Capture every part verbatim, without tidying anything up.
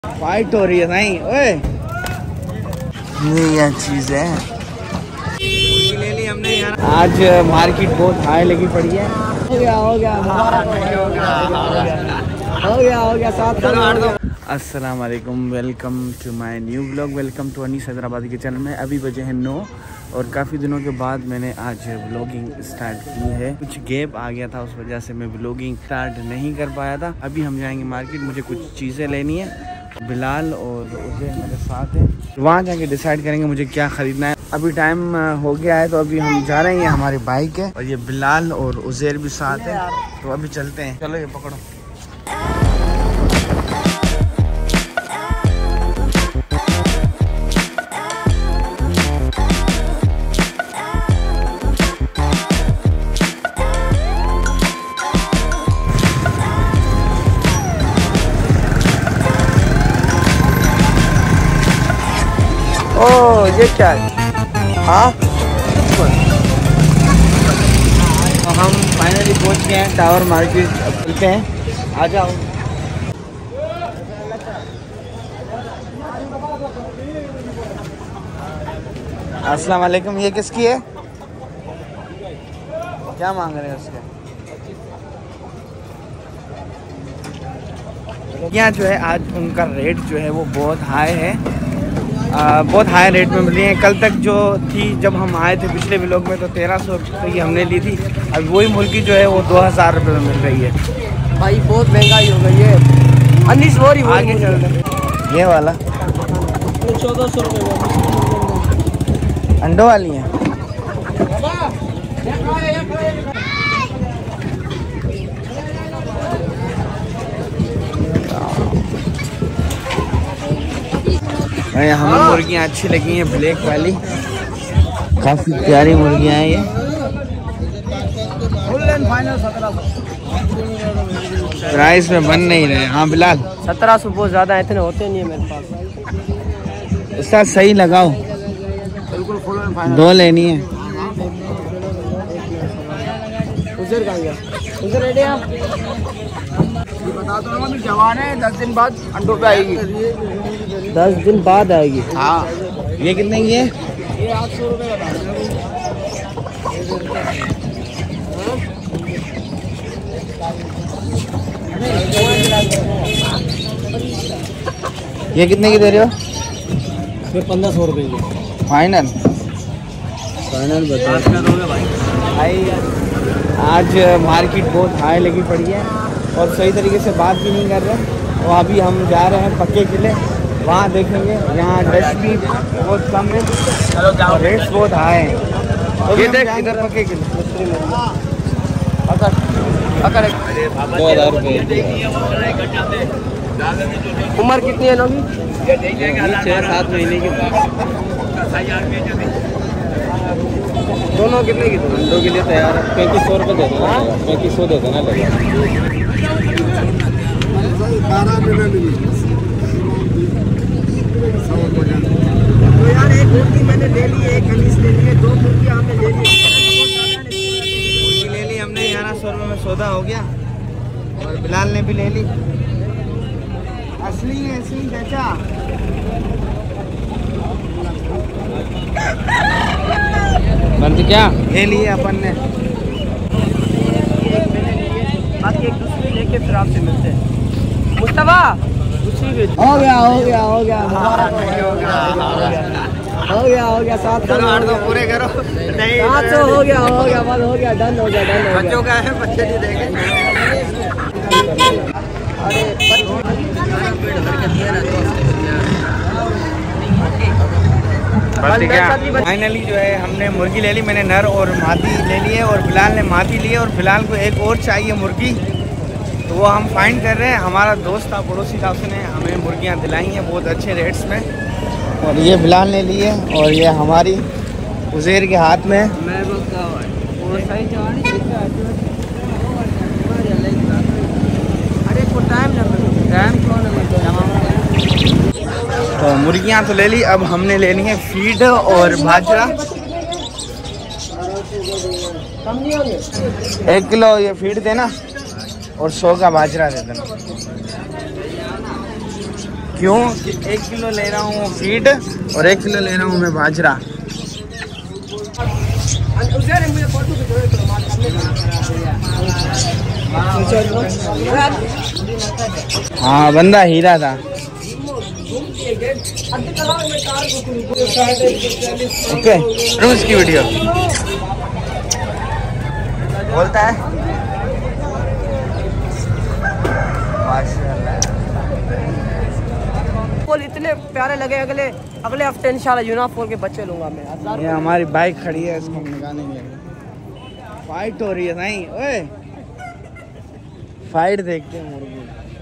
Fight हो रही है नहीं ओए, ये क्या चीज है। ले ली हमने यार। आज मार्केट बहुत हाई लगी पड़ी है। हो गया हो गया हो गया हो गया साथ। अस्सलाम वालेकुम, welcome to my new blog, welcome to Anees Hyderabadi के चैनल में। अभी बजे हैं नौ और काफ़ी दिनों के बाद मैंने आज व्लॉगिंग स्टार्ट की है। कुछ गैप आ गया था, उस वजह से मैं व्लॉगिंग स्टार्ट नहीं कर पाया था। अभी हम जाएंगे मार्केट, मुझे कुछ चीज़ें लेनी है। बिलाल और उजैर मेरे साथ हैं, वहाँ जाके डिसाइड करेंगे मुझे क्या ख़रीदना है। अभी टाइम हो गया है तो अभी हम जा रहे हैं। हमारी बाइक है और ये बिलाल और उजैर भी साथ हैं, तो अभी चलते हैं। चलो ये पकड़ो। ओ ये क्या है? हाँ तो हम फाइनली पहुंच गए हैं टावर मार्केट। अब चलते हैं, आ जाओ। अस्सलाम वालेकुम, ये किसकी है? क्या मांग रहे हैं उसके? यहाँ जो है आज उनका रेट जो है वो बहुत हाई है। आ, बहुत हाई रेट में मिली है। कल तक जो थी जब हम आए थे पिछले व्लॉग में तो तेरह सौ रुपये की हमने ली थी। अब वही मुर्गी जो है वो दो हज़ार रुपये में मिल रही है। भाई बहुत महंगाई हो गई है। अनीस वो रही आगे चल रहे ये वाला चौदह सौ रुपये अंडों वाली है। हमें मुर्गियाँ अच्छी लगी हैं, ब्लैक वाली काफ़ी प्यारी मुर्गियाँ हैं ये। प्राइस में बन नहीं रहे। हाँ बिलाल सत्रह सौ बहुत ज़्यादा है, इतने होते नहीं है मेरे पास। उसका सही लगाओ, दो लेनी है। उधर कहाँ गया? उधर रेडी है? बता दो ना, जवान है, दस दिन बाद अंडों पे आएगी। दस दिन बाद आएगी। हाँ ये कितने की है? ये आठ सौ रुपये बता दो। ये कितने की दे रहे हो? ये पंद्रह सौ रुपये की फाइनल। फाइनल बता भाई। भाई आज मार्केट बहुत हाई लगी पड़ी है और सही तरीके से बात भी नहीं कर रहे। और अभी हम जा रहे हैं पक्के किले, वहाँ देखेंगे। यहाँ रश भी बहुत कम है और रेट्स बहुत हाई हैं। तो ये देख इधर पक्के किले दो हज़ार रुपये। उम्र कितनी है लोग? छः सात महीने की। दोनों कितने की? अंडों के लिए तैयार है। पैंतीस सौ रुपये दे देना, पैंतीस सौ दे देना लगेगा। तो यार एक मुर्गी मैंने ले ली, एक खलीस ले ली, दो मुर्गी हमने ले ली। मुर्गी ले ली हमने, ग्यारह सौ रुपये में सौदा हो गया और बिलाल ने भी ले ली। असली है असली चाचा। बंद क्या ले लिए अपन ने? बाकी एक दूसरी लेके फिर आपसे मिलते हैं। मुस्तफा हो गया हो गया हो गया हो गया हो गया सात सौ पूरे करो। नहीं सात सौ हो गया हो गया बस हो गया, डन हो गया डन हो गया। बच्चों का है, बच्चे नहीं देंगे। फाइनली जो है हमने मुर्गी ले ली। मैंने नर और मादी ले ली है और बिलाल ने मादी ली है और बिलाल को एक और चाहिए मुर्गी, तो वो हम फाइंड कर रहे हैं। हमारा दोस्त था, पड़ोसी था, उसने हमें मुर्गियाँ दिलाई हैं बहुत अच्छे रेट्स में। और ये बिलाल ने ली है और ये हमारी उजैर के हाथ में। अरे को टाइम टाइम तो मुर्गियाँ तो ले ली, अब हमने लेनी है फीड और बाजरा। एक किलो ये फीड देना और सौ का बाजरा दे देना। क्यों कि एक किलो ले रहा हूँ फीड और एक किलो ले रहा हूँ मैं बाजरा। हाँ बंदा हीरा था। ओके रोज की वीडियो बोलता है फूल इतने प्यारे लगे। अगले अगले हफ्ते इंशाल्लाह यूनाफोल के बच्चे लूंगा मैं। ये हमारी बाइक खड़ी है, इसको हम निकालेंगे। फाइट हो रही है नहीं ओए, फाइट देखते हैं मुर्गी।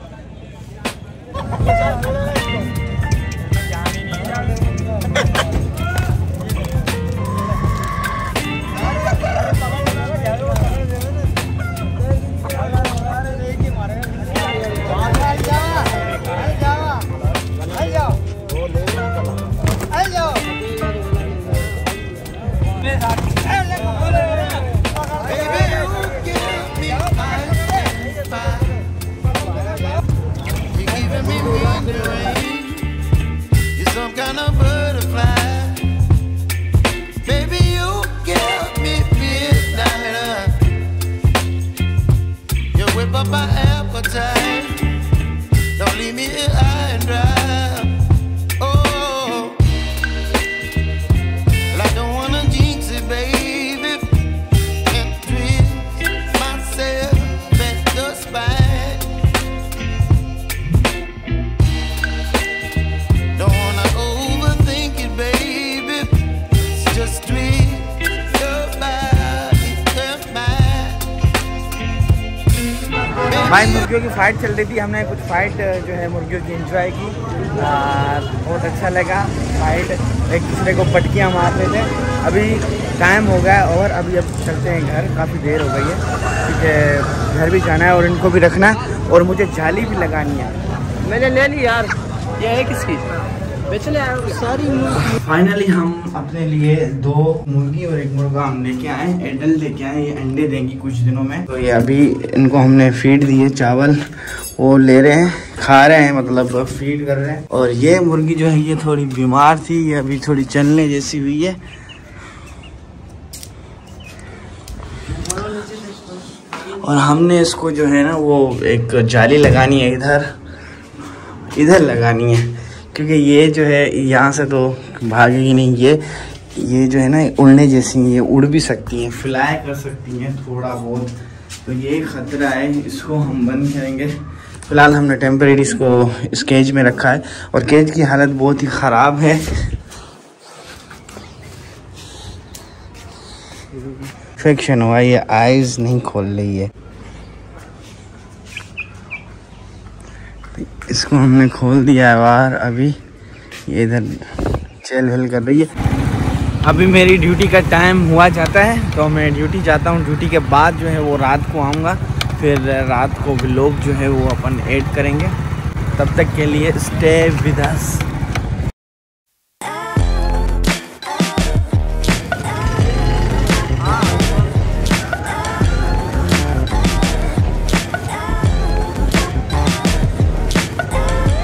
भाई मुर्गियों की फ़ाइट चल रही थी, हमने कुछ फ़ाइट जो है मुर्गियों की एंजॉय की। आ, बहुत अच्छा लगा फ़ाइट, एक दूसरे को पटकियाँ मार रहे थे। अभी टाइम हो गया और अभी अब चलते हैं घर, काफ़ी देर हो गई है क्योंकि घर भी जाना है और इनको भी रखना है और मुझे जाली भी लगानी है। मैंने ले ली यार, ये है किसकी बेचने आया सारी मुर्गी। फाइनली हम अपने लिए दो मुर्गी और एक मुर्गा हम लेके आए, एडल लेके आए। ये अंडे देंगी कुछ दिनों में। तो ये अभी इनको हमने फीड दिए, चावल वो ले रहे हैं, खा रहे हैं, मतलब फीड कर रहे हैं। और ये मुर्गी जो है ये थोड़ी बीमार थी, ये अभी थोड़ी चलने जैसी हुई है। और हमने इसको जो है ना वो एक जाली लगानी है, इधर इधर लगानी है क्योंकि ये जो है यहाँ से तो भागेगी नहीं। ये ये जो है ना उड़ने जैसी, ये उड़ भी सकती हैं, फ्लाई कर सकती हैं थोड़ा बहुत, तो ये खतरा है। इसको हम बंद करेंगे। फिलहाल हमने टेम्परेरी इसको इस केज में रखा है और केज की हालत बहुत ही ख़राब है। इन्फेक्शन हुआ, ये आइज़ नहीं खोल रही है। इसको हमने खोल दिया है बाहर, अभी ये इधर चल हिल कर रही है। अभी मेरी ड्यूटी का टाइम हुआ जाता है तो मैं ड्यूटी जाता हूँ। ड्यूटी के बाद जो है वो रात को आऊँगा, फिर रात को व्लॉग जो है वो अपन ऐड करेंगे। तब तक के लिए स्टे विद अस।